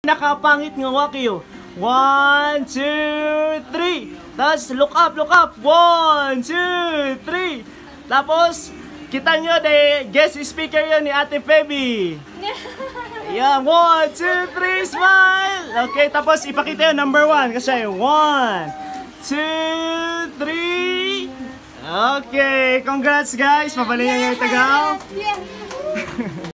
Nakapangit nga Wakyo. 1, 2, 3. Tapos look up, look up. 1, 2, 3. Tapos kita nyo de guest speaker yun ni Ate Feby. Ayan, 1, 2, 3, smile. Okay, tapos ipakita yun number 1 kasi 1, 2, 3. Okay, congrats guys. Papalingan nyo yung tagaw.